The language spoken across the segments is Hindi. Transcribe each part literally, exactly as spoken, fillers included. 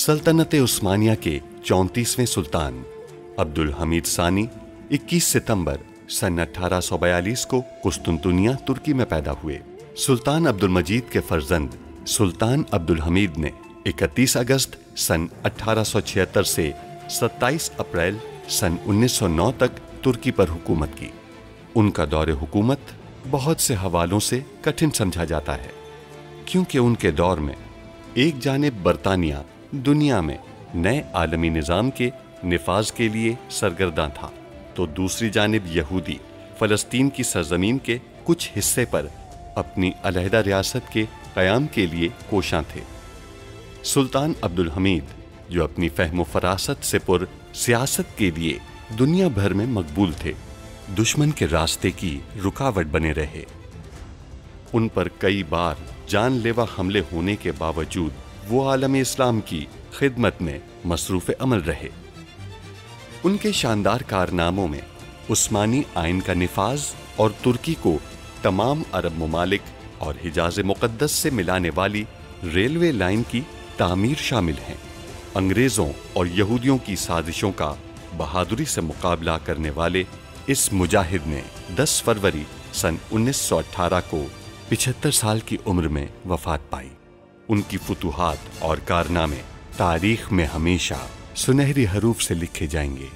सल्तनत उस्मानिया के चौंतीसवें सुल्तान अब्दुल हमीद सानी इक्कीस सितंबर सन अठारह सौ बयालीस को कुस्तुनतुनिया तुर्की में पैदा हुए। सुल्तान अब्दुल मजीद के फर्जंद सुल्तान अब्दुल हमीद ने इकतीस अगस्त सन अठारह सौ छिहत्तर से सत्ताईस अप्रैल सन उन्नीस सौ नौ तक तुर्की पर हुकूमत की। उनका दौरे हुकूमत बहुत से हवालों से कठिन समझा जाता है, क्योंकि उनके दौर में एक जानिब बरतानिया दुनिया में नए आलमी निज़ाम के निफाज के लिए सरगर्दा था, तो दूसरी जानिब यहूदी फ़लस्तीन की सरजमीन के कुछ हिस्से पर अपनी अलहदा रियासत के क़याम के लिए कोशां थे। सुल्तान अब्दुल हमीद, जो अपनी फ़हम फ़रासत से पुर सियासत के लिए दुनिया भर में मकबूल थे, दुश्मन के रास्ते की रुकावट बने रहे। उन पर कई बार जानलेवा हमले होने के बावजूद वो आलम इस्लाम की खिदमत में मसरूफ़ अमल रहे। उनके शानदार कारनामों में उस्मानी आइन का निफाज और तुर्की को तमाम अरब ममालिक और हिजाज मुक़द्दस से मिलाने वाली रेलवे लाइन की तामीर शामिल हैं। अंग्रेज़ों और यहूदियों की साजिशों का बहादुरी से मुकाबला करने वाले इस मुजाहिद ने दस फरवरी सन उन्नीस सौ अठारह को पिछहत्तर साल की उम्र में वफात पाई। उनकी फुतूहात और कारनामे तारीख में हमेशा सुनहरी हरूफ से लिखे जाएंगे।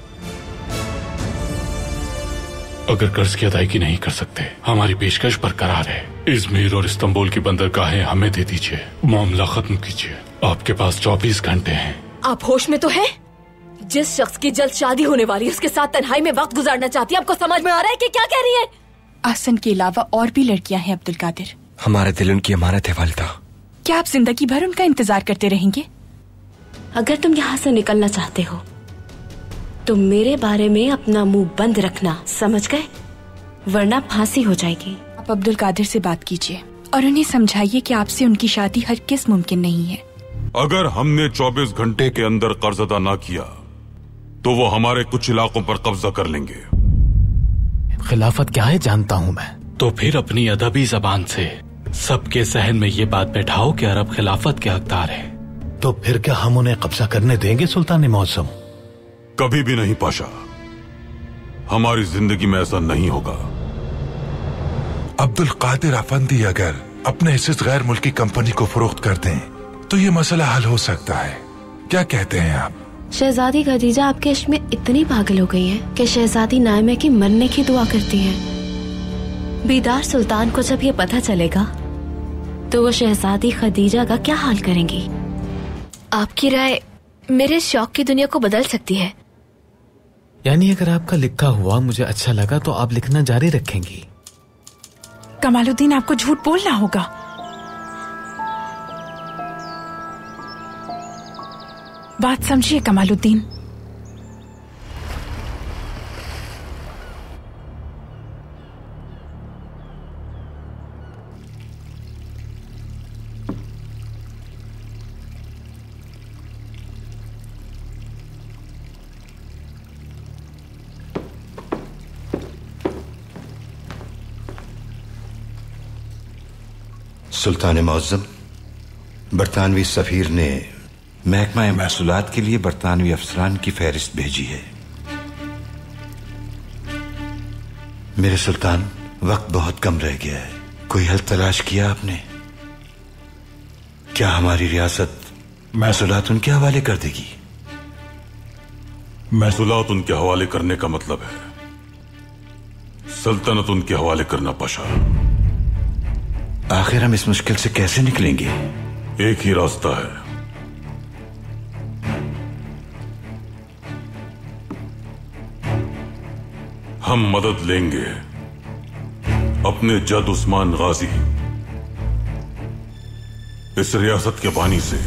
अगर कर्ज की अदायगी नहीं कर सकते, हमारी पेशकश बरकरार है। इजमीर और इस्तांबुल की बंदरगाहें हमें दे दीजिए, मामला खत्म कीजिए। आपके पास चौबीस घंटे हैं। आप होश में तो हैं? जिस शख्स की जल्द शादी होने वाली है उसके साथ तन्हाई में वक्त गुजारना चाहती है। आपको समझ में आ रहा है कि क्या कह रही है? आसन के अलावा और भी लड़कियां हैं अब्दुल कादिर। हमारे दिल उनकी अमानत है वालिदा। क्या आप जिंदगी भर उनका इंतजार करते रहेंगे? अगर तुम यहाँ से निकलना चाहते हो तो मेरे बारे में अपना मुंह बंद रखना, समझ गए? वरना फांसी हो जाएगी। आप अब्दुल कादिर से बात कीजिए और उन्हें समझाइए कि आपसे उनकी शादी हरगिज़ मुमकिन नहीं है। अगर हमने चौबीस घंटे के अंदर कर्ज अदा ना किया तो वो हमारे कुछ इलाकों पर कब्जा कर लेंगे। खिलाफत क्या है जानता हूँ मैं। तो फिर अपनी अदबी जबान से सबके सहन में ये बात बैठाओ कि अरब खिलाफत के हकदार है। तो फिर क्या हम उन्हें कब्जा करने देंगे सुल्तान मौसम? कभी भी नहीं पाशा, हमारी जिंदगी में ऐसा नहीं होगा। अब्दुल कादिर अफंदी अगर अपने हिस्से गैर मुल्की कंपनी को फरोख्त कर दें तो ये मसला हल हो सकता है। क्या कहते हैं आप? शहजादी खदीजा आपके इश्क में इतनी पागल हो गई है कि शहजादी नाइमा की मरने की दुआ करती है। बेदार सुल्तान को जब ये पता चलेगा तो वो शहजादी खदीजा का क्या हाल करेंगी? आपकी राय मेरे शौक की दुनिया को बदल सकती है। यानी अगर आपका लिखा हुआ मुझे अच्छा लगा तो आप लिखना जारी रखेंगी? कमालुद्दीन, आपको झूठ बोलना होगा। बात समझिए कमालुद्दीन। सुल्तान मौज़म, बरतानवी सफीर ने महकमा महसूलात के लिए बरतानवी अफसरान की फहरिस्त भेजी है। मेरे सुल्तान, वक्त बहुत कम रह गया है। कोई हल तलाश किया आपने? क्या हमारी रियासत महसूलात उनके हवाले कर देगी? महसूलात उनके हवाले करने का मतलब है सल्तनत उनके हवाले करना पाशा। आखिर हम इस मुश्किल से कैसे निकलेंगे? एक ही रास्ता है, हम मदद लेंगे अपने जद उस्मान गाजी, इस रियासत के बानी से।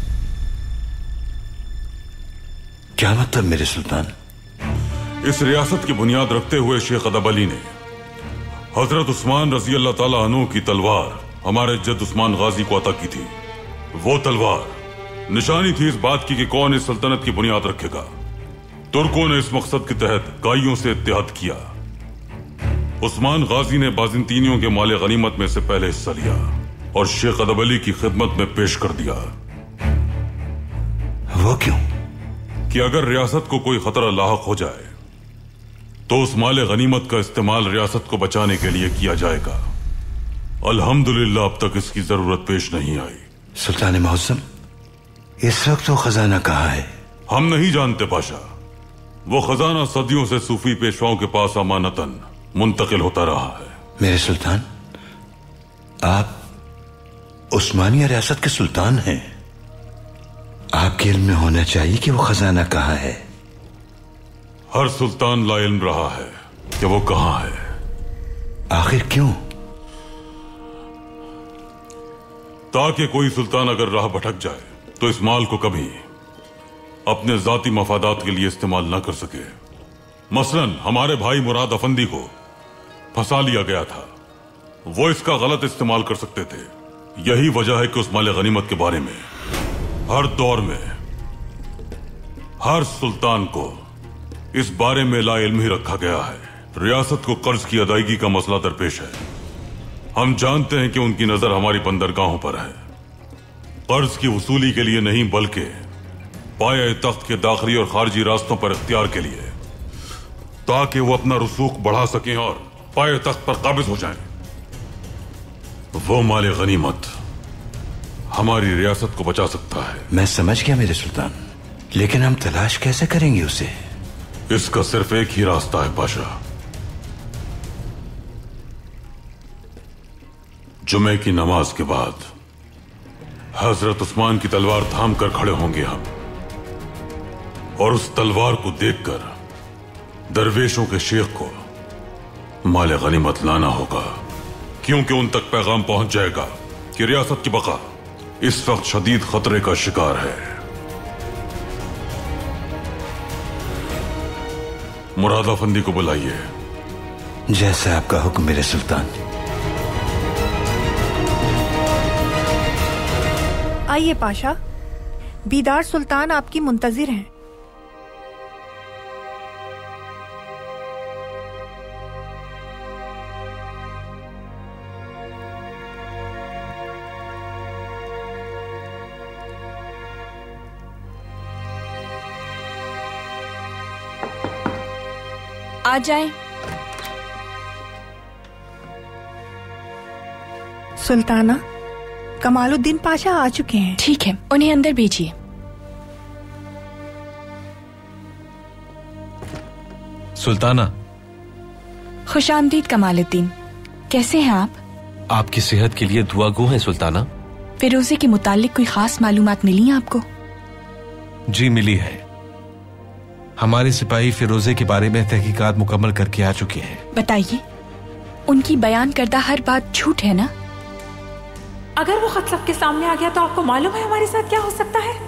क्या मतलब मेरे सुल्तान? इस रियासत की बुनियाद रखते हुए शेख अदब अली ने हजरत उस्मान रजी अल्लाह ताला अन्हु की तलवार हमारे जद उस्मान गाजी को अता की थी। वो तलवार निशानी थी इस बात की कि कौन इस सल्तनत की बुनियाद रखेगा। तुर्कों ने इस मकसद के तहत काइयों से इत्तेहाद किया। उस्मान गाजी ने बाजिंतीनियों के माले गनीमत में से पहले हिस्सा लिया और शेख अदब अली की खिदमत में पेश कर दिया। वो क्यों? कि अगर रियासत को कोई खतरा लाहक हो जाए तो उस माले गनीमत का इस्तेमाल रियासत को बचाने के लिए किया जाएगा। अल्हम्दुलिल्लाह अब तक इसकी जरूरत पेश नहीं आई। सुल्तान मौसम, इस वक्त तो खजाना कहाँ है? हम नहीं जानते पाशा। वो खजाना सदियों से सूफी पेशवाओं के पास अमानतन मुंतकिल होता रहा है। मेरे सुल्तान, आप उस्मानिया रियासत के सुल्तान हैं। आपके इल्म में होना चाहिए कि वो खजाना कहाँ है। हर सुल्तान ला इल्म रहा है कि वो कहाँ है। आखिर क्यों? ताकि कोई सुल्तान अगर राह भटक जाए तो इस माल को कभी अपने जाती मफादात के लिए इस्तेमाल ना कर सके। मसलन हमारे भाई मुराद अफंदी को फंसा लिया गया था, वो इसका गलत इस्तेमाल कर सकते थे। यही वजह है कि उस माले गनीमत के बारे में हर दौर में हर सुल्तान को इस बारे में ला इल्म ही रखा गया है। रियासत को कर्ज की अदायगी का मसला दरपेश है। हम जानते हैं कि उनकी नजर हमारी बंदरगाहों पर है, कर्ज की वसूली के लिए नहीं बल्कि पाए तख्त के दाखिली और खारजी रास्तों पर इख्तियार के लिए, ताकि वो अपना रसूख बढ़ा सकें और पाए तख्त पर काबिज हो जाएं। वो माले गनीमत हमारी रियासत को बचा सकता है। मैं समझ गया मेरे सुल्तान, लेकिन हम तलाश कैसे करेंगे उसे? इसका सिर्फ एक ही रास्ता है पाशा। जुमे की नमाज के बाद हजरत उस्मान की तलवार थाम कर खड़े होंगे हम, और उस तलवार को देखकर दरवेशों के शेख को माले गनीमत लाना होगा, क्योंकि उन तक पैगाम पहुंच जाएगा कि रियासत की बका इस वक्त शदीद खतरे का शिकार है। मुराद अफंदी को बुलाइए। जैसा आपका हुक्म मेरे सुल्तान। आइए पाशा, बीदार सुल्तान आपकी मुंतजिर हैं। आ जाएं। सुल्ताना, कमालुद्दीन पाशा आ चुके हैं। ठीक है, उन्हें अंदर भेजिए। सुल्ताना। खुशामदीद कमालुद्दीन, कैसे हैं आप? आपकी सेहत के लिए दुआ गो है सुल्ताना। फिरोजे के मुतालिक कोई खास मालूमात मिली आपको? जी मिली है। हमारे सिपाही फिरोजे के बारे में तहकीकात मुकम्मल करके आ चुके हैं। बताइए, उनकी बयान करदा हर बात झूठ है ना? अगर वो खत सबके सामने आ गया तो आपको मालूम है हमारे साथ क्या हो सकता है?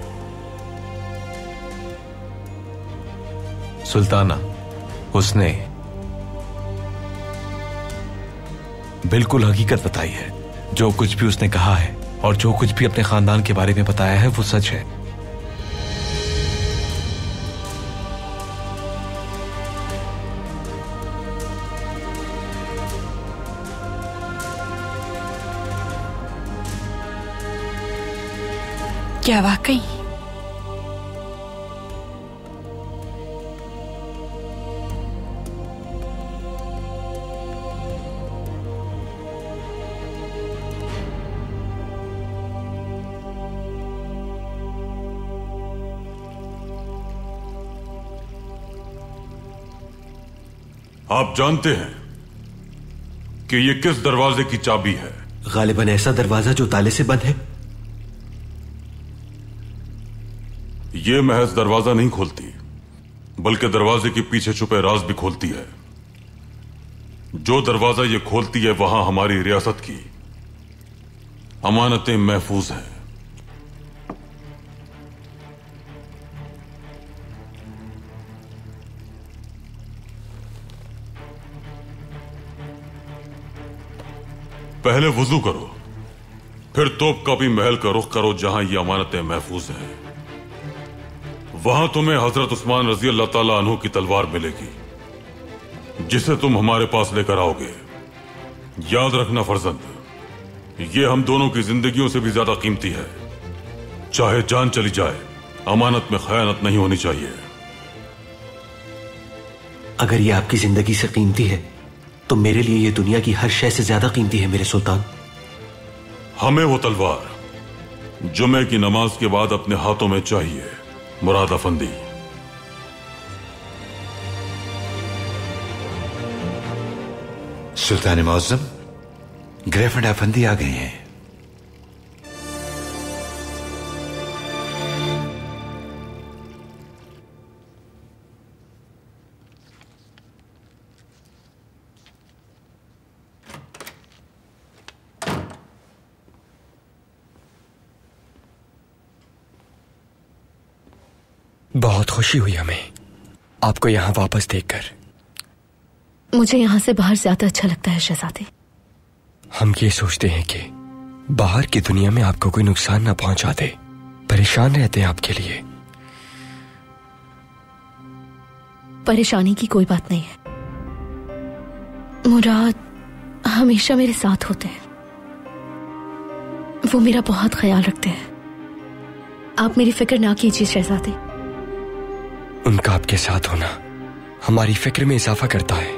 सुल्ताना, उसने बिल्कुल हकीकत बताई है। जो कुछ भी उसने कहा है और जो कुछ भी अपने खानदान के बारे में बताया है वो सच है। क्या वाकई? आप जानते हैं कि ये किस दरवाजे की चाबी है? गालिबन ऐसा दरवाजा जो ताले से बंद है। ये महज दरवाजा नहीं खोलती, बल्कि दरवाजे के पीछे छुपे राज भी खोलती है। जो दरवाजा ये खोलती है वहां हमारी रियासत की अमानतें महफूज हैं। पहले वुजू करो, फिर तोप का भी महल का रुख करो जहां ये अमानतें महफूज हैं। वहां तुम्हें हजरत उस्मान रजी अल्लाह ताला अन्हु की तलवार मिलेगी, जिसे तुम हमारे पास लेकर आओगे। याद रखना फर्जंद, ये हम दोनों की जिंदगियों से भी ज्यादा कीमती है। चाहे जान चली जाए अमानत में खयानत नहीं होनी चाहिए। अगर ये आपकी जिंदगी से कीमती है तो मेरे लिए ये दुनिया की हर शय से ज्यादा कीमती है मेरे सुल्तान। हमें वो तलवार जुमे की नमाज के बाद अपने हाथों में चाहिए, मुराद अफंदी। सुल्तान मौज़म, ग्रेफेंड अफंदी आ गए हैं। बहुत खुशी हुई हमें आपको यहाँ वापस देखकर। मुझे यहाँ से बाहर ज्यादा अच्छा लगता है शहजादे। हम ये सोचते हैं कि बाहर की दुनिया में आपको कोई नुकसान ना पहुंचा दे, परेशान रहते हैं आपके लिए। परेशानी की कोई बात नहीं है, मुराद हमेशा मेरे साथ होते हैं, वो मेरा बहुत ख्याल रखते हैं। आप मेरी फिक्र ना कीजिए शहजादे। उनका आपके साथ होना हमारी फिक्र में इजाफा करता है।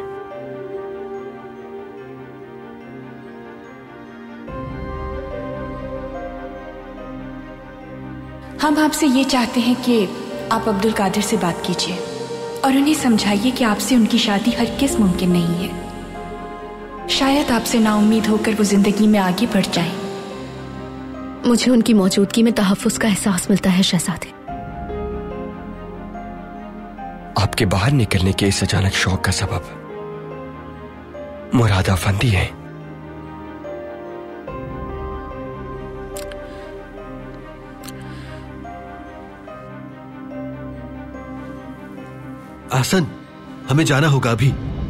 हम आपसे ये चाहते हैं कि आप अब्दुल कादिर से बात कीजिए और उन्हें समझाइए कि आपसे उनकी शादी हरगिज़ मुमकिन नहीं है। शायद आपसे नाउम्मीद होकर वो जिंदगी में आगे बढ़ जाएं। मुझे उनकी मौजूदगी में तहफ्फुज़ का एहसास मिलता है शहजादे। आपके बाहर निकलने के इस अचानक शौक का सबब मुराद अफंदी है। आसन, हमें जाना होगा अभी।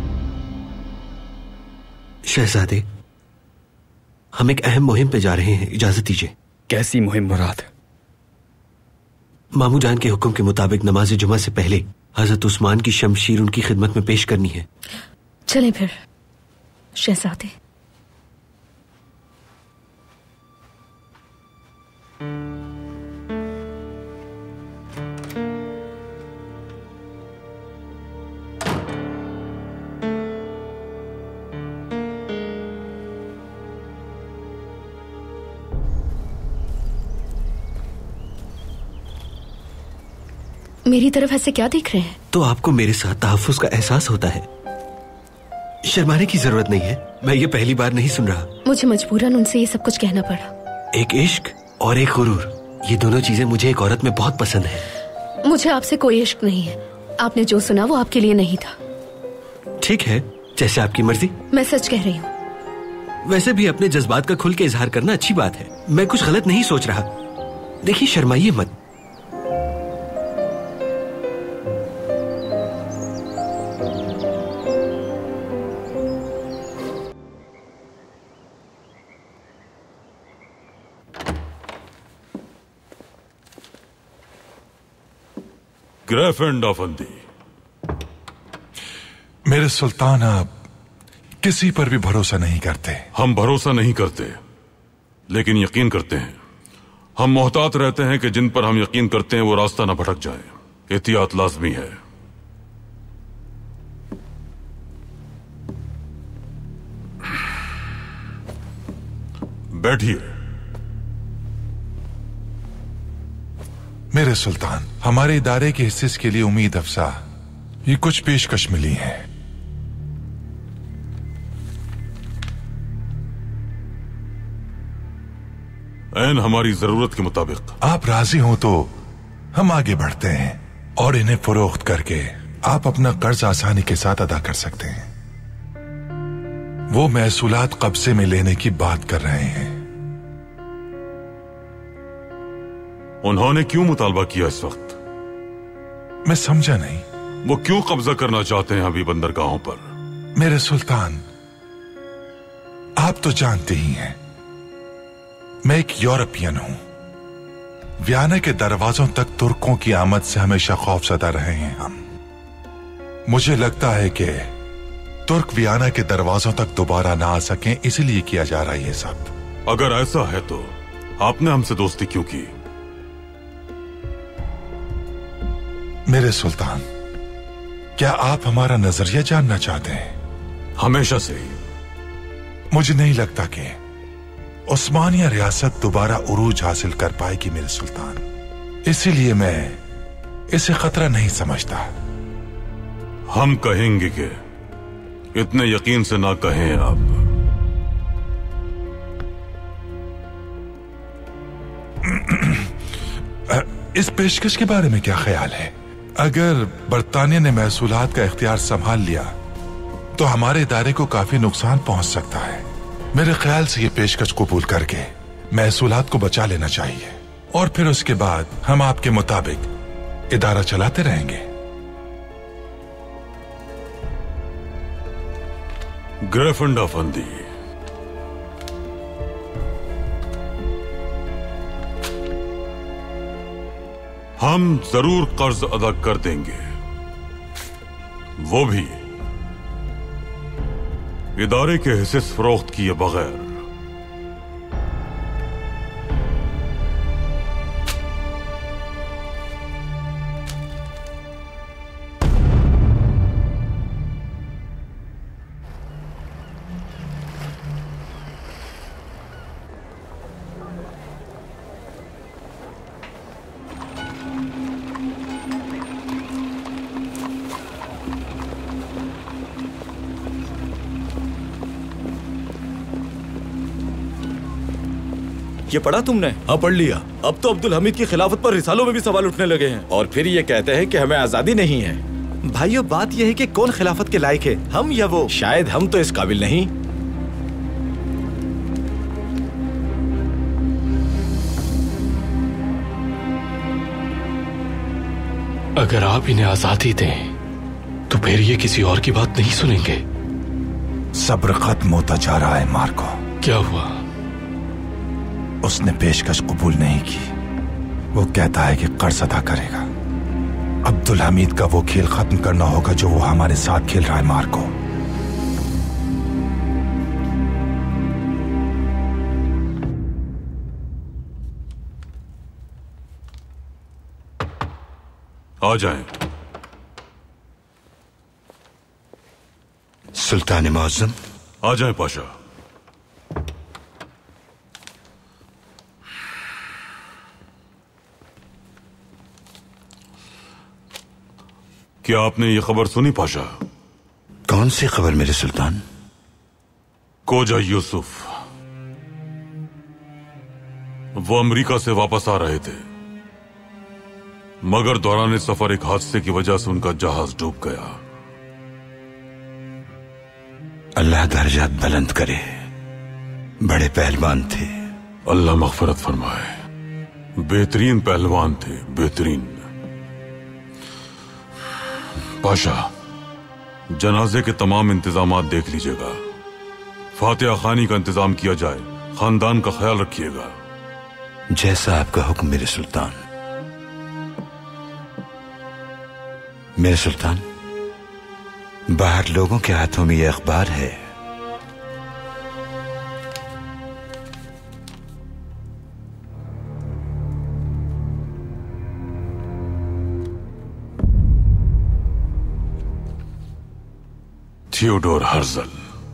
शहजादे, हम एक अहम मुहिम पे जा रहे हैं, इजाजत दीजिए। कैसी मुहिम मुराद? मामू जान के हुक्म के मुताबिक नमाज जुमा से पहले हजरत उस्मान की शमशीर उनकी खिदमत में पेश करनी है। चलें फिर शहजादे। मेरी तरफ ऐसे क्या देख रहे हैं? तो आपको मेरे साथ तहफ्फुज़ का एहसास होता है। शर्माने की जरूरत नहीं है, मैं ये पहली बार नहीं सुन रहा। मुझे मजबूरन उनसे ये सब कुछ कहना पड़ा। एक इश्क और एक गुरूर, ये दोनों चीजें मुझे एक औरत में बहुत पसंद है। मुझे आपसे कोई इश्क नहीं है। आपने जो सुना वो आपके लिए नहीं था। ठीक है, जैसे आपकी मर्जी। मैं सच कह रही हूँ। वैसे भी अपने जज्बात का खुल के इजहार करना अच्छी बात है। मैं कुछ गलत नहीं सोच रहा। देखिए, शर्माइए मत। ग्रेफेंड अफंदी। मेरे सुल्तान, आप किसी पर भी भरोसा नहीं करते। हम भरोसा नहीं करते, लेकिन यकीन करते हैं। हम मोहतात रहते हैं कि जिन पर हम यकीन करते हैं वो रास्ता न भटक जाए। एहतियात लाजमी है। बैठिए। मेरे सुल्तान, हमारे इदारे के हिस्से के लिए उम्मीद अफसा ये कुछ पेशकश मिली है। ऐन हमारी जरूरत के मुताबिक। आप राजी हो तो हम आगे बढ़ते हैं और इन्हें फरोख्त करके आप अपना कर्ज आसानी के साथ अदा कर सकते हैं। वो महसूलात कब्जे में लेने की बात कर रहे हैं। उन्होंने क्यों मुतालबा किया इस वक्त? मैं समझा नहीं। वो क्यों कब्जा करना चाहते हैं अभी बंदरगाहों पर? मेरे सुल्तान, आप तो जानते ही हैं मैं एक यूरोपियन हूं। वियना के दरवाजों तक तुर्कों की आमद से हमेशा खौफजदा रहे हैं हम। मुझे लगता है कि तुर्क वियना के दरवाजों तक दोबारा ना आ सकें, इसलिए किया जा रहा है ये सब। अगर ऐसा है तो आपने हमसे दोस्ती क्यों की? मेरे सुल्तान, क्या आप हमारा नजरिया जानना चाहते हैं? हमेशा से ही। मुझे नहीं लगता कि उस्मानिया रियासत दोबारा उरूज हासिल कर पाएगी मेरे सुल्तान, इसीलिए मैं इसे खतरा नहीं समझता। हम कहेंगे कि इतने यकीन से ना कहें आप। इस पेशकश के बारे में क्या ख्याल है? अगर बरतानिया ने महसूलात का इख्तियार संभाल लिया तो हमारे इदारे को काफी नुकसान पहुंच सकता है। मेरे ख्याल से ये पेशकश कबूल करके महसूलात को बचा लेना चाहिए और फिर उसके बाद हम आपके मुताबिक इदारा चलाते रहेंगे। ग्रेफंड अफंदी, हम जरूर कर्ज अदा कर देंगे, वो भी इदारे के हिस्से फरोख्त किए बगैर। ये पढ़ा तुमने? हाँ पढ़ लिया। अब तो अब्दुल हमीद की खिलाफत पर रिसालों में भी सवाल उठने लगे हैं और फिर ये कहते हैं कि हमें आजादी नहीं है। भाइयों, बात यह है कि कौन खिलाफत के लायक है, हम या वो? शायद हम तो इस काबिल नहीं। अगर आप इन्हें आजादी दें तो फिर ये किसी और की बात नहीं सुनेंगे। सब्र खत्म होता जा रहा है मार्को। क्या हुआ? उसने पेशकश कबूल नहीं की। वो कहता है कि कर्ज अदा करेगा। अब्दुल हमीद का वो खेल खत्म करना होगा जो वो हमारे साथ खेल रहा है मार्को। आ जाएं। सुल्तान मुअज्जम। आ जाएं पाशा। क्या आपने ये खबर सुनी पाशा? कौन सी खबर मेरे सुल्तान? कोजा यूसुफ वो अमेरिका से वापस आ रहे थे, मगर दौरान सफर एक हादसे की वजह से उनका जहाज डूब गया। अल्लाह दर्जात बुलंद करे। बड़े पहलवान थे। अल्लाह मग़फ़िरत फरमाए। बेहतरीन पहलवान थे, बेहतरीन। पाशा, जनाजे के तमाम इंतजामात देख लीजिएगा। फातिहा खानी का इंतजाम किया जाए। खानदान का ख्याल रखिएगा। जैसा आपका हुक्म मेरे सुल्तान। मेरे सुल्तान, बाहर लोगों के हाथों में यह अखबार है। Theodor Herzl.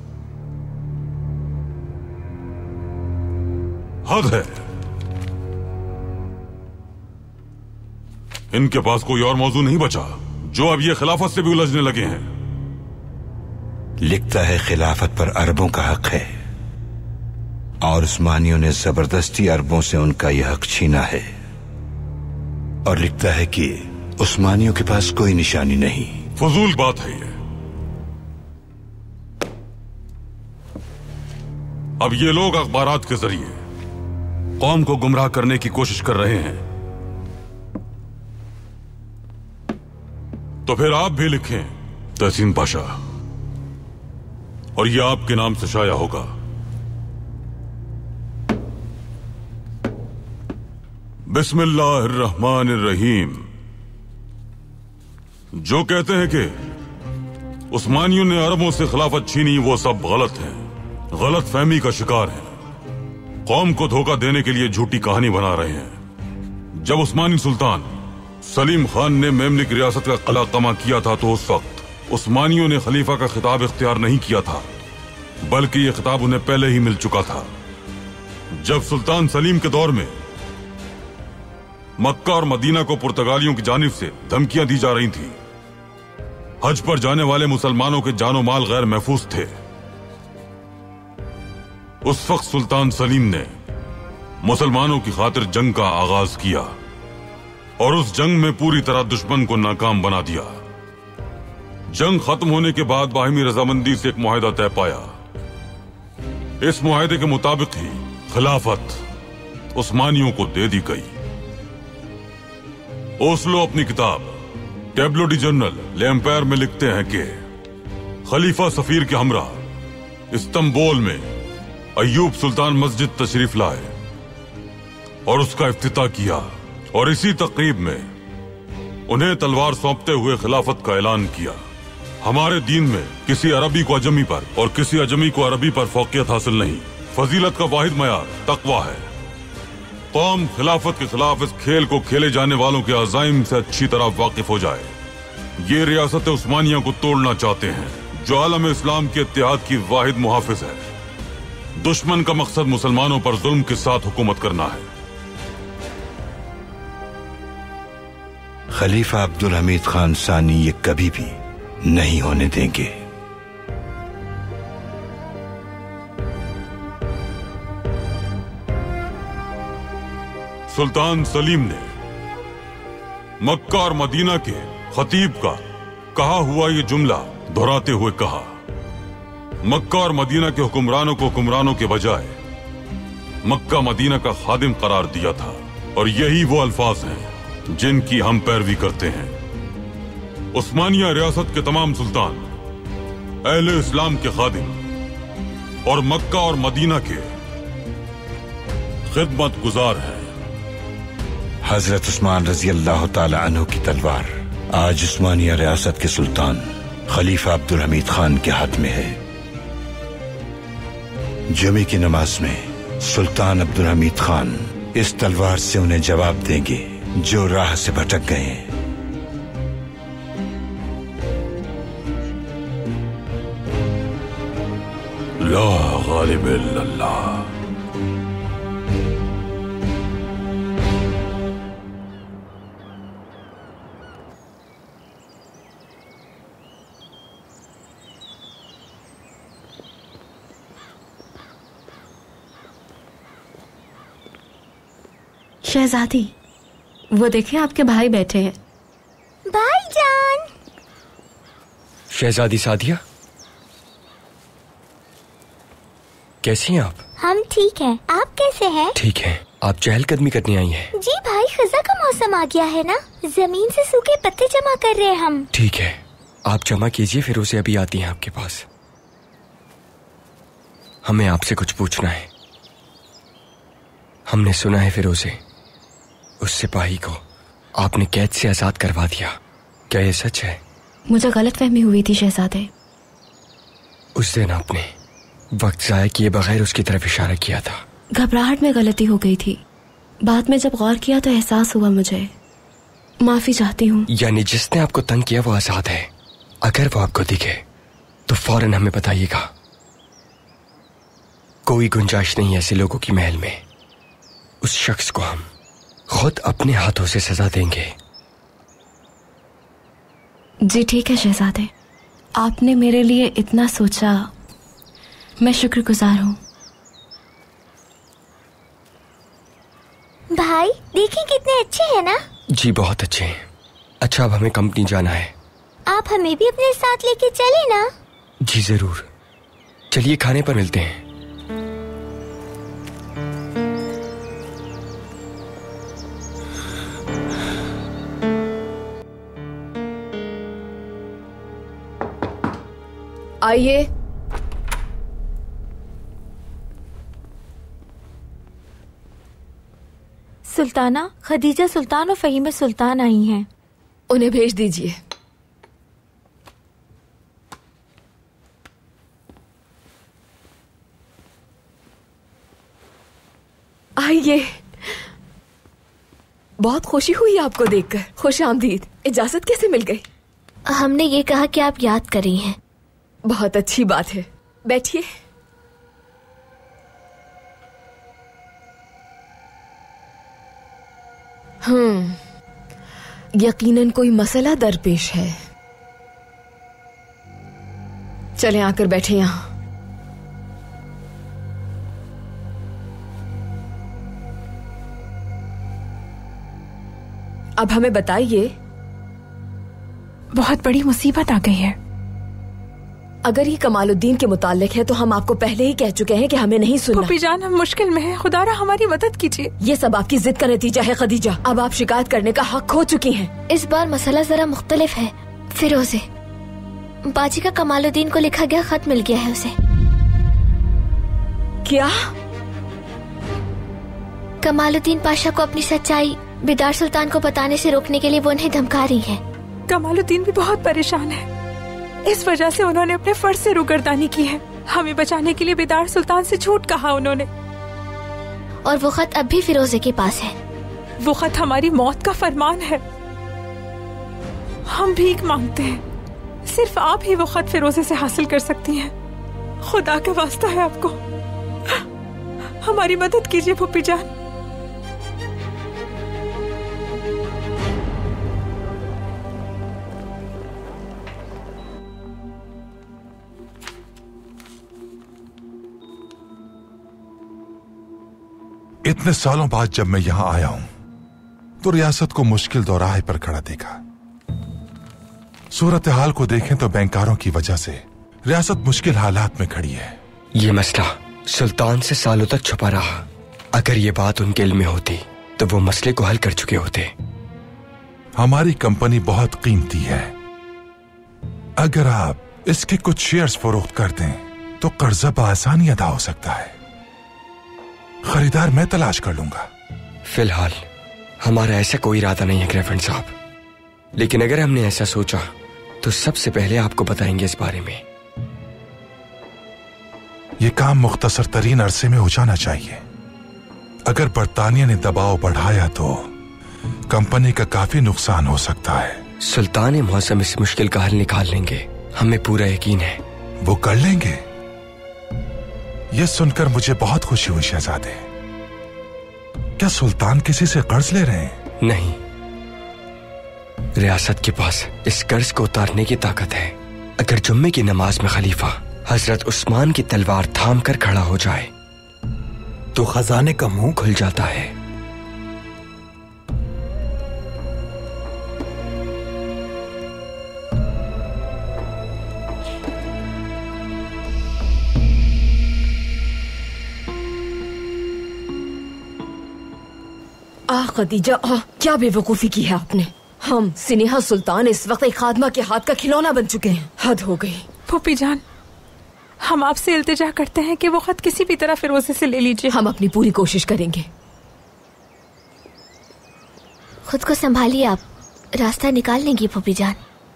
हद है, इनके पास कोई और मौजू नहीं बचा जो अब ये खिलाफत से भी उलझने लगे हैं। लिखता है खिलाफत पर अरबों का हक है और उस्मानियों ने जबरदस्ती अरबों से उनका यह हक छीना है। और लिखता है कि उस्मानियों के पास कोई निशानी नहीं। फजूल बात है ये। अब ये लोग अखबारात के जरिए कौम को गुमराह करने की कोशिश कर रहे हैं, तो फिर आप भी लिखें तहसीन पाशा, और यह आपके नाम से शाया होगा। बिस्मिल्लाहिर्रहमानिर्रहीम। जो कहते हैं कि उस्मानियों ने अरबों से खिलाफत छीनी, वो सब गलत है, गलत फहमी का शिकार है। कौम को धोखा देने के लिए झूठी कहानी बना रहे हैं। जब उस्मानी सुल्तान सलीम खान ने मेमलिक रियासत का किला कमा किया था तो उस वक्त उस्मानियों ने खलीफा का खिताब इख्तियार नहीं किया था, बल्कि यह खिताब उन्हें पहले ही मिल चुका था। जब सुल्तान सलीम के दौर में मक्का और मदीना को पुर्तगालियों की जानिब से धमकियां दी जा रही थी, हज पर जाने वाले मुसलमानों के जानो माल गैर महफूज थे, उस वक्त सुल्तान सलीम ने मुसलमानों की खातिर जंग का आगाज किया और उस जंग में पूरी तरह दुश्मन को नाकाम बना दिया। जंग खत्म होने के बाद बाहिमी रजामंदी से एक मुआहदा तय पाया। इस मुआहदे के मुताबिक ही खिलाफत उस्मानियों को दे दी गई। ओस्लो अपनी किताब टेब्लो डी जर्नल लेम्पायर में लिखते हैं कि खलीफा सफीर के हमरा इस्तांबुल में अय्यूब सुल्तान मस्जिद तशरीफ लाए और उसका इफ्तिताह किया, और इसी तकरीब में उन्हें तलवार सौंपते हुए खिलाफत का ऐलान किया। हमारे दीन में किसी अरबी को अजमी पर और किसी अजमी को अरबी पर फौकियत हासिल नहीं। फजीलत का वाहिद मयार तकवा है। कौम खिलाफत के खिलाफ इस खेल को खेले जाने वालों के अज़ाइम से अच्छी तरह वाकिफ हो जाए। ये रियासत उस्मानिया को तोड़ना चाहते हैं, जो आलम इस्लाम के इत्तेहाद की वाहिद मुहाफिज है। दुश्मन का मकसद मुसलमानों पर जुल्म के साथ हुकूमत करना है। खलीफा अब्दुल हमीद खान सानी ये कभी भी नहीं होने देंगे। सुल्तान सलीम ने मक्का और मदीना के खतीब का कहा हुआ ये जुमला दोहराते हुए कहा, मक्का और मदीना के हुक्मरानों को हुक्मरानों के बजाय मक्का मदीना का खादिम करार दिया था, और यही वो अल्फाज हैं जिनकी हम पैरवी करते हैं। उस्मानिया रियासत के तमाम सुल्तान अहले इस्लाम के खादिम और मक्का और मदीना के खिदमत गुजार हैं। हजरत उस्मान रजी अल्लाह ताला अन्हु की तलवार आज उस्मानिया रियासत के सुल्तान खलीफा अब्दुल हमीद खान के हाथ में है। जुमे की नमाज में सुल्तान अब्दुल हमीद खान इस तलवार से उन्हें जवाब देंगे जो राह से भटक गए हैं। ला गालिब इल्लल्लाह। शहजादी, वो देखें आपके भाई बैठे हैं। भाईजान। शहजादी सादिया, कैसी हैं आप? हम ठीक हैं, आप कैसे हैं? ठीक है। आप चहलकदमी करने आई हैं? जी भाई, खज़ा का मौसम आ गया है ना, जमीन से सूखे पत्ते जमा कर रहे हैं हम। ठीक है, आप जमा कीजिए, फिर उसे अभी आती हैं आपके पास। हमें आपसे कुछ पूछना है। हमने सुना है फिर उसे उस सिपाही को आपने कैद से आजाद करवा दिया, क्या ये सच है? मुझे गलतफहमी हुई थी शहजादे। उस दिन आपने वक्त जाया किए बगैर उसकी तरफ इशारा किया था। घबराहट में गलती हो गई थी, बाद में जब गौर किया तो एहसास हुआ मुझे। माफी चाहती हूँ। यानी जिसने आपको तंग किया वो आजाद है। अगर वो आपको दिखे तो फौरन हमें बताइएगा। कोई गुंजाइश नहीं ऐसे लोगों की महल में। उस शख्स को हम खुद अपने हाथों से सजा देंगे। जी ठीक है शहजादे, आपने मेरे लिए इतना सोचा, मैं शुक्रगुजार हूँ। भाई देखें कितने अच्छे हैं ना। जी बहुत अच्छे हैं। अच्छा, अब हमें कंपनी जाना है। आप हमें भी अपने साथ लेके चले ना। जी जरूर। चलिए खाने पर मिलते हैं। आइए। सुल्ताना, खदीजा सुल्तान और फहीमा सुल्तान आई हैं। उन्हें भेज दीजिए। आइए। बहुत खुशी हुई आपको देखकर। खुश आमदीद। इजाजत कैसे मिल गई? हमने ये कहा कि आप याद कर रही हैं। बहुत अच्छी बात है, बैठिए। हम्म, यकीनन कोई मसला दरपेश है। चलें आकर बैठे यहां। अब हमें बताइए। बहुत बड़ी मुसीबत आ गई है। अगर ये कमालुद्दीन के मुताल्लिक है तो हम आपको पहले ही कह चुके हैं कि हमें नहीं सुनना। फूफी जान, हम मुश्किल में हैं, खुदारा हमारी मदद कीजिए। ये सब आपकी जिद का नतीजा है खदीजा। अब आप शिकायत करने का हक खो चुकी हैं। इस बार मसला जरा मुख्तलिफ है फिरोजे। बाजी का कमालुद्दीन को लिखा गया खत मिल गया है उसे। क्या? कमालुद्दीन पाशा को अपनी सच्चाई बेदार सुल्तान को बताने से रोकने के लिए वो उन्हें धमका रही है। कमालुद्दीन भी बहुत परेशान है। इस वजह से उन्होंने अपने फर्ज से रुगर्दानी की है। हमें बचाने के लिए बेदार सुल्तान से झूठ कहा उन्होंने। और वो खत अब भी फिरोजे के पास है। वो खत हमारी मौत का फरमान है। हम भीख मांगते हैं, सिर्फ आप ही वो खत फिरोजे से हासिल कर सकती हैं। खुदा का वास्ता है आपको, हमारी मदद कीजिए फूफी जान। इतने सालों बाद जब मैं यहां आया हूं तो रियासत को मुश्किल दौराहे पर खड़ा देखा। सूरत हाल को देखें तो बैंकारों की वजह से रियासत मुश्किल हालात में खड़ी है। ये मसला सुल्तान से सालों तक छुपा रहा। अगर ये बात उनके इल्म में होती तो वो मसले को हल कर चुके होते। हमारी कंपनी बहुत कीमती है। अगर आप इसके कुछ शेयर्स फरोख्त कर दें तो कर्जा बआसानी अदा हो सकता है। खरीदार मैं तलाश कर लूंगा। फिलहाल हमारा ऐसा कोई इरादा नहीं है ग्रेफन साहब, लेकिन अगर हमने ऐसा सोचा तो सबसे पहले आपको बताएंगे इस बारे में। यह काम मुख्तसर तरीन अरसे में हो जाना चाहिए। अगर बरतानिया ने दबाव बढ़ाया तो कंपनी का काफी नुकसान हो सकता है। सुल्तान मौसम इस मुश्किल का हल निकाल लेंगे, हमें पूरा यकीन है। वो कर लेंगे? यह सुनकर मुझे बहुत खुशी हुई शहजादे। क्या सुल्तान किसी से कर्ज ले रहे हैं? नहीं, रियासत के पास इस कर्ज को उतारने की ताकत है। अगर जुम्मे की नमाज में खलीफा हजरत उस्मान की तलवार थाम कर खड़ा हो जाए तो खजाने का मुंह खुल जाता है। आ खदीजा, आ, क्या बेवकूफी की है आपने। हम सिनेहा सुल्तान इस वक्त एक खादमा के हाथ का खिलौना बन चुके हैं। हद हो गई। फूफी जान, हम आपसे इल्तिजा करते हैं कि वो खत किसी भी तरह फिरोजे से ले लीजिए। हम अपनी पूरी कोशिश करेंगे। खुद को संभालिए, आप रास्ता निकाल लेंगी फूफी जान।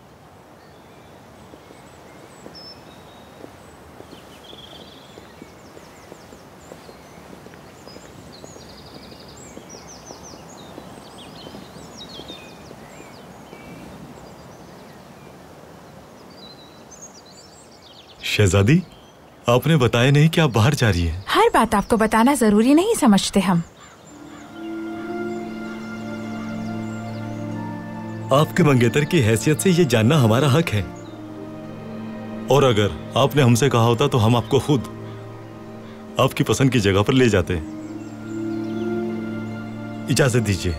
शहजादी, आपने बताया नहीं कि आप बाहर जा रही हैं। हर बात आपको बताना जरूरी नहीं समझते हम। आपके मंगेतर की हैसियत से ये जानना हमारा हक है। और अगर आपने हमसे कहा होता तो हम आपको खुद आपकी पसंद की जगह पर ले जाते। इजाजत दीजिए।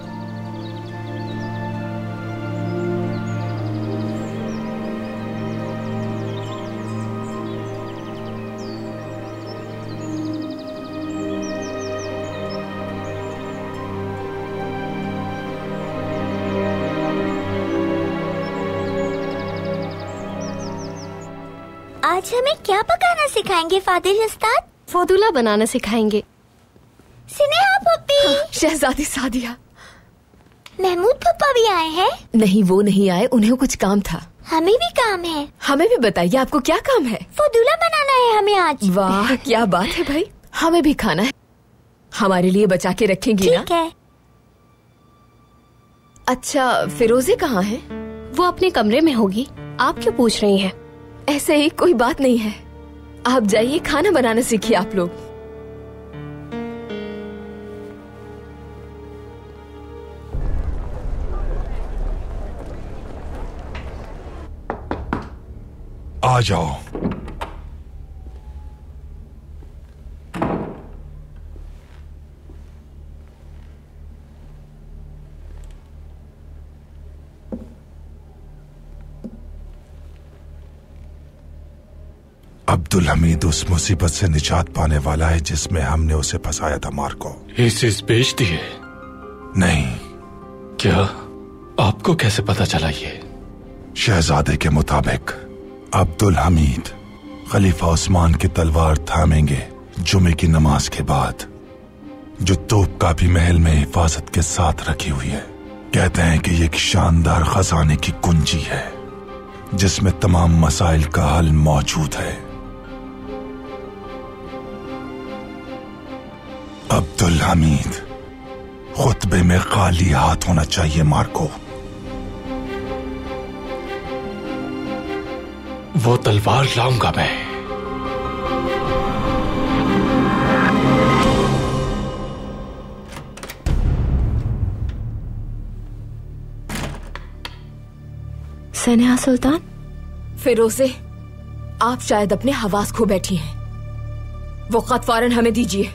आज हमें क्या पकाना सिखाएंगे फादिल उस्ताद? फदुला बनाना सिखाएंगे। सिनेहा पप्पी। हाँ, शहजादी सादिया। महमूद पप्पा भी आए हैं? नहीं, वो नहीं आए, उन्हें कुछ काम था। हमें भी काम है। हमें भी बताइए, आपको क्या काम है? फदुला बनाना है हमें आज। वाह, क्या बात है भाई। हमें भी खाना है। हमारे लिए बचा के रखेंगी ना? ठीक है। अच्छा, फिरोजे कहाँ है? वो अपने कमरे में होगी। आप क्यों पूछ रही हैं? ऐसे ही कोई बात नहीं है। आप जाइए, खाना बनाना सीखिए आप लोग। आ जाओ। अब्दुल हमीद उस मुसीबत से निजात पाने वाला है जिसमें हमने उसे फंसाया था मार्को। इसे बेच दिए? नहीं। क्या? आपको कैसे पता चला ये? शहजादे के मुताबिक अब्दुल हमीद खलीफा उस्मान की तलवार थामेंगे जुमे की नमाज के बाद, जो तोप का भी महल में हिफाजत के साथ रखी हुई है। कहते हैं कि ये एक शानदार खजाने की कुंजी है जिसमें तमाम मसाइल का हल मौजूद है। अब्दुल हमीद खुतबे में खाली हाथ होना चाहिए मार्को। वो तलवार लाऊंगा मैं। सनेहा सुल्तान। फिरोजे, आप शायद अपने हवास खो बैठी हैं। वो खत फौरन हमें दीजिए।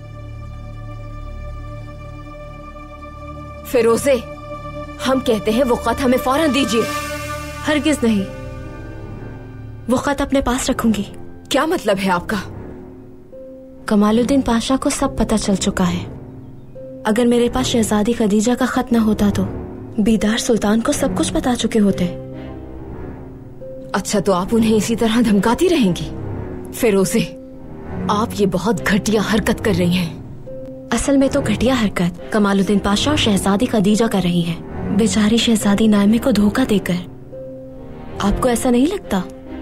फिरोजे, हम कहते हैं वो खत हमें फौरन दीजिए। हरगिज नहीं, वो खत अपने पास रखूंगी। क्या मतलब है आपका? कमालुद्दीन पाशा को सब पता चल चुका है। अगर मेरे पास शहजादी खदीजा का खत न होता तो बीदार सुल्तान को सब कुछ पता चुके होते। अच्छा, तो आप उन्हें इसी तरह धमकाती रहेंगी? फिरोजे, आप ये बहुत घटिया हरकत कर रही हैं। असल में तो घटिया हरकत कमालुद्दीन पाशा और शहजादी खदीजा कर रही हैं, बेचारी शहजादी नाइमे को धोखा देकर। आपको ऐसा नहीं लगता?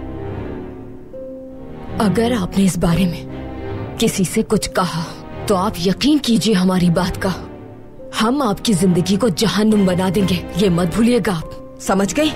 अगर आपने इस बारे में किसी से कुछ कहा तो आप यकीन कीजिए हमारी बात का, हम आपकी जिंदगी को जहन्नुम बना देंगे। ये मत भूलिएगा आप, समझ गए?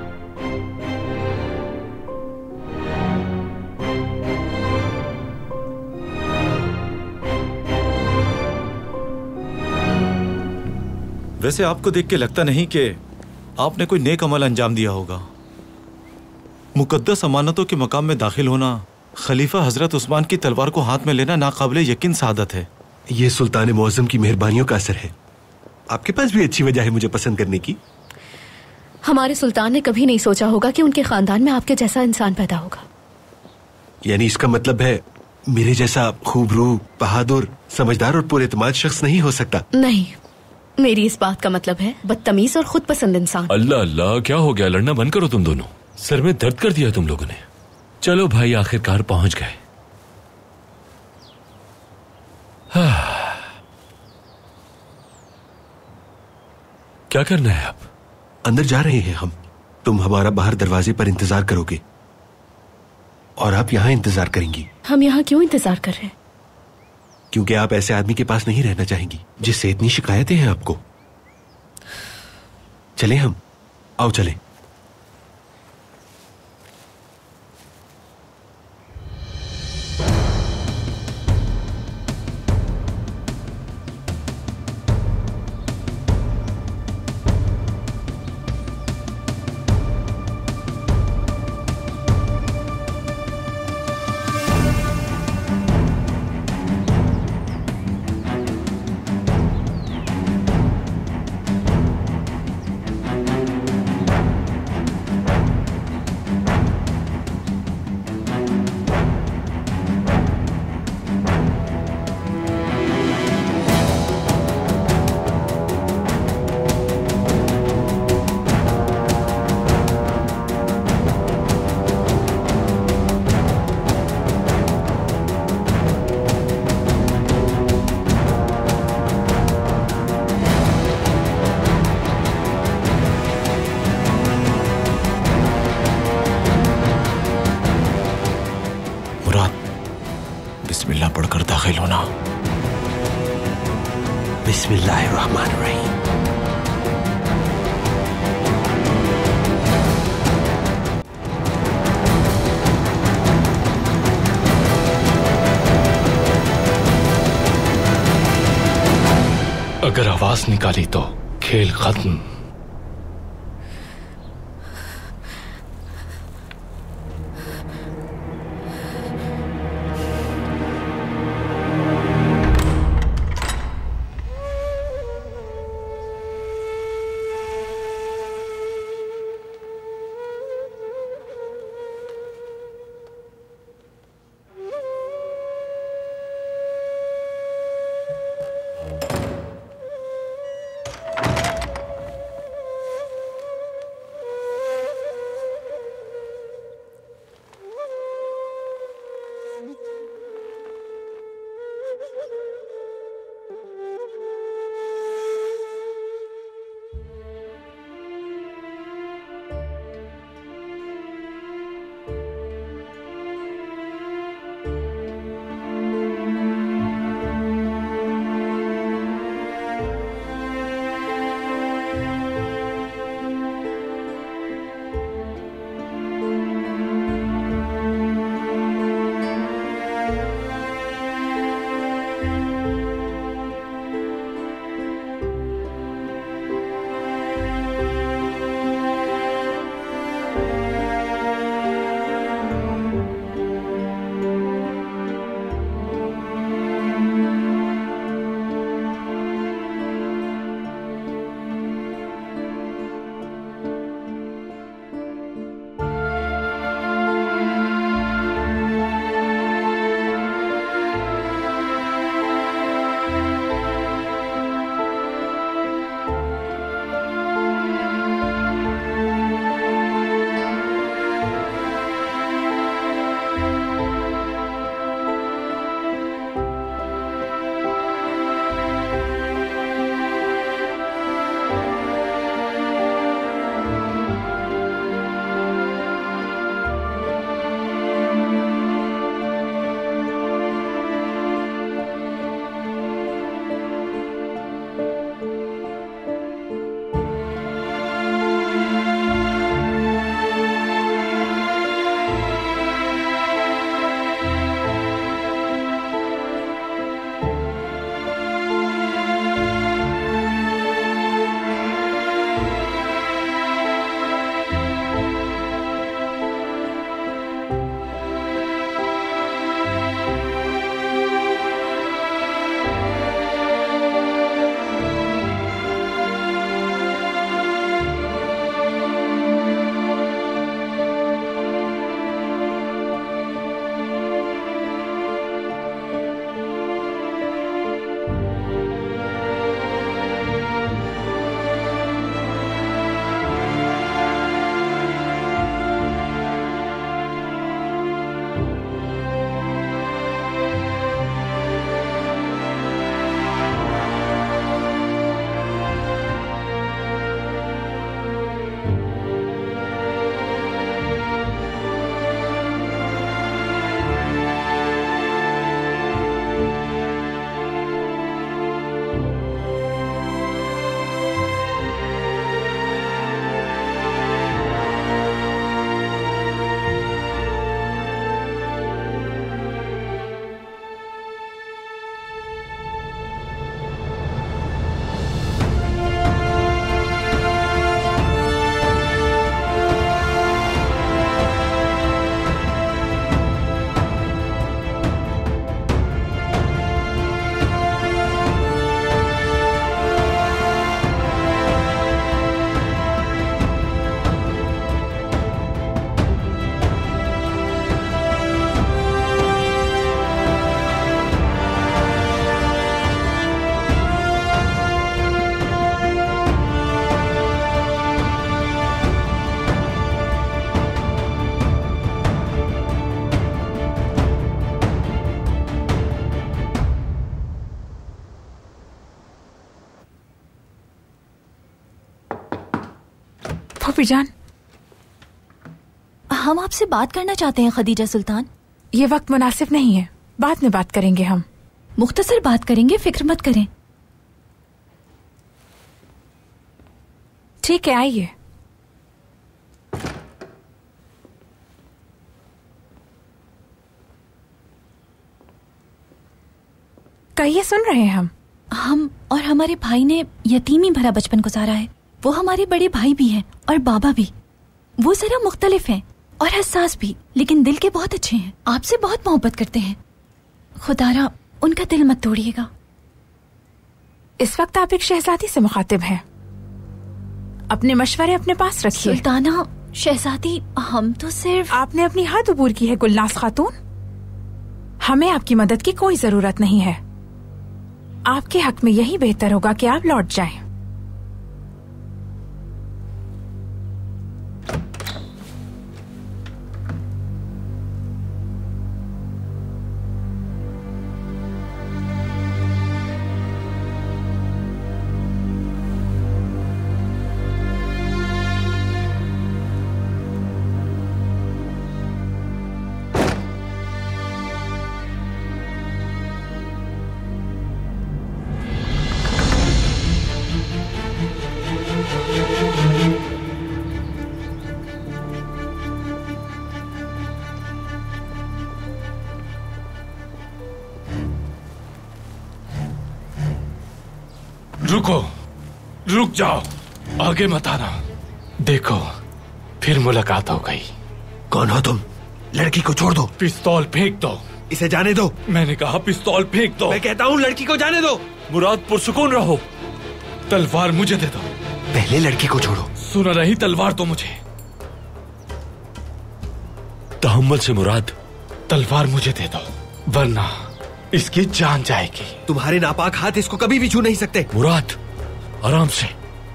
वैसे आपको देख के लगता नहीं कि आपने कोई नेक अमल अंजाम दिया होगा। मुकद्दस अमानतों के मकाम में दाखिल होना, खलीफा हजरत उस्मान की तलवार को हाथ में लेना नाकाबिले यकीन सादत है। ये सुल्तान मुअज्जम की मेहरबानियों का असर है। आपके पास भी अच्छी वजह है मुझे पसंद करने की। हमारे सुल्तान ने कभी नहीं सोचा होगा कि उनके खानदान में आपके जैसा इंसान पैदा होगा। यानी इसका मतलब है मेरे जैसा खूबरू, बहादुर, समझदार और पुरएतमाद शख्स नहीं हो सकता? नहीं, मेरी इस बात का मतलब है बदतमीज और खुद पसंद इंसान। अल्लाह अल्लाह, क्या हो गया? लड़ना बंद करो तुम दोनों। सर में दर्द कर दिया तुम लोगों ने। चलो भाई, आखिरकार पहुंच गए। क्या करना है अब? अंदर जा रहे हैं हम। तुम हमारा बाहर दरवाजे पर इंतजार करोगे और आप यहाँ इंतजार करेंगी। हम यहाँ क्यों इंतजार कर रहे हैं? क्योंकि आप ऐसे आदमी के पास नहीं रहना चाहेंगी जिससे इतनी शिकायतें हैं आपको। चलें हम, आओ चलें। बिस्मिल्लाह पढ़कर दाखिल होना। बिस्मिल्लाहिर्रहमानिर्रहीम। अगर आवाज निकाली तो खेल खत्म। फूफीजान, हम आपसे बात करना चाहते हैं खदीजा सुल्तान। ये वक्त मुनासिब नहीं है, बाद में बात करेंगे। हम मुख्तसर बात करेंगे, फिक्र मत करें। ठीक है, आइए। कहिए, सुन रहे हैं हम। हम और हमारे भाई ने यतीमी भरा बचपन गुजारा है। वो हमारे बड़े भाई भी हैं और बाबा भी। वो जरा मुख्तलिफ हैं और हसास भी, लेकिन दिल के बहुत अच्छे हैं। आपसे बहुत मोहब्बत करते हैं। खुदारा उनका दिल मत तोड़िएगा। इस वक्त आप एक शहजादी से मुखातिब हैं। अपने मशवरे अपने पास रखिए। सुल्ताना, शहजादी, हम तो सिर्फ... आपने अपनी हद अबूर की है गुलनाज खातून। हमें आपकी मदद की कोई जरूरत नहीं है। आपके हक में यही बेहतर होगा कि आप लौट जाएं। रुको, रुक जाओ, आगे मत आना। देखो, फिर मुलाकात हो गई। कौन हो तुम? लड़की को छोड़ दो। पिस्तौल फेंक दो। इसे जाने दो। मैंने कहा पिस्तौल फेंक दो। मैं कहता हूँ लड़की को जाने दो। मुराद, पुरसुकून रहो। तलवार मुझे दे दो। पहले लड़की को छोड़ो। सुना रही, तलवार तो मुझे। तहम्मुल से मुराद। तलवार मुझे दे दो, वरना इसकी जान जाएगी। तुम्हारे नापाक हाथ इसको कभी भी छू नहीं सकते। मुराद, आराम से।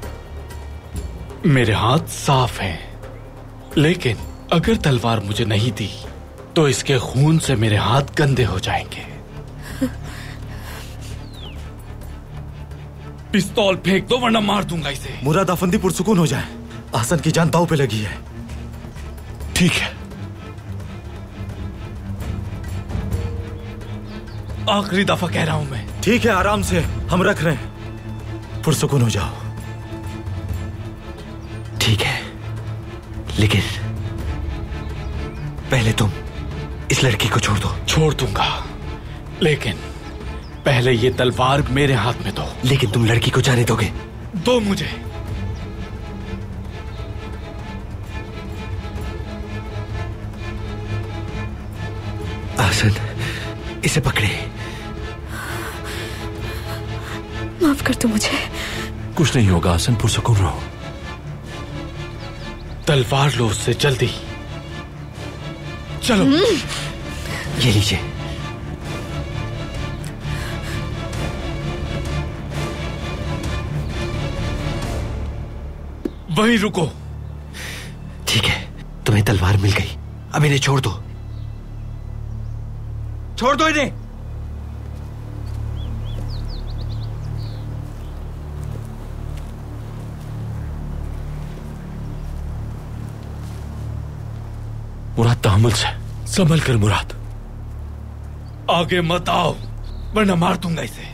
मेरे हाथ साफ हैं, लेकिन अगर तलवार मुझे नहीं दी तो इसके खून से मेरे हाथ गंदे हो जाएंगे। पिस्तौल फेंक दो, वरना मार दूंगा इसे। मुराद, अफंदी पुरसुकून हो जाए। हसन की जान दांव पे लगी है। ठीक है, आखिरी दफा कह रहा हूं मैं। ठीक है, आराम से, हम रख रहे हैं। पुरसुकून हो जाओ। ठीक है, लेकिन पहले तुम इस लड़की को छोड़ दो। छोड़ दूंगा, लेकिन पहले ये तलवार मेरे हाथ में दो। लेकिन तुम लड़की को जाने दोगे? दो मुझे। आसन, इसे पकड़े। माफ कर दो मुझे। कुछ नहीं होगा आसन, पुरसुकून रहो। तलवार लो उससे जल्दी। चलो। ये लीजिए। वहीं रुको। ठीक है, तुम्हें तलवार मिल गई। अब इन्हें छोड़ दो। छोड़ दो इन्हें। मुराद, तहम्मुल से। संभल कर मुराद, आगे मत आओ, वरना मार दूंगा इसे।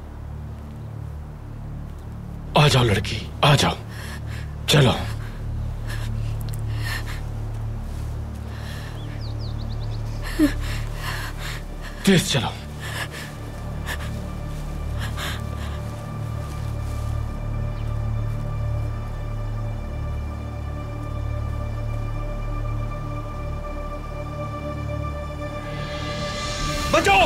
आ जाओ लड़की, आ जाओ। चलो। तेज चलो। बचाओ।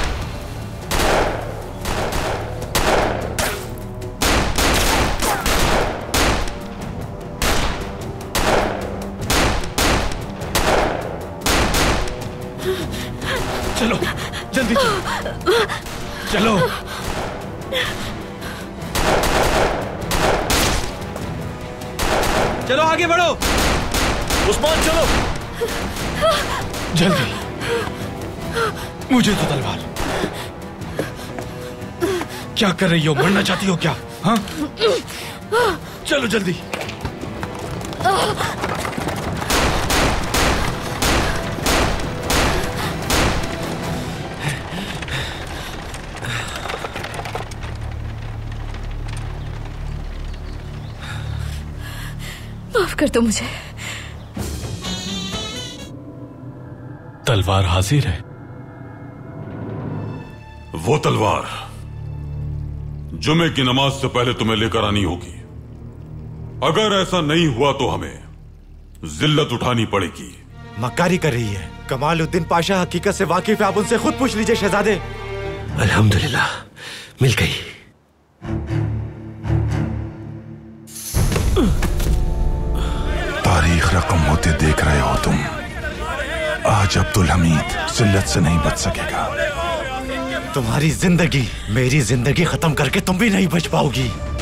चलो, जल्दी चलो। चलो। चलो, आगे बढ़ो। उस्मान, चलो। जल्दी। मुझे तो तलवार। क्या कर रही हो? मरना चाहती हो क्या? हाँ? चलो जल्दी। माफ कर दो मुझे। तलवार हाजिर है। वो तलवार जुमे की नमाज से पहले तुम्हें लेकर आनी होगी। अगर ऐसा नहीं हुआ तो हमें जिल्लत उठानी पड़ेगी। मक्कारी कर रही है। कमालुद्दीन पाशा हकीकत से वाकिफ है, आप उनसे खुद पूछ लीजिए शहजादे। अल्हम्दुलिल्लाह मिल गई। तारीख रकम होते देख रहे हो तुम। आज अब्दुल हमीद जिल्लत से नहीं बच सकेगा। तुम्हारी जिंदगी मेरी जिंदगी खत्म करके तुम भी नहीं बच पाओगी।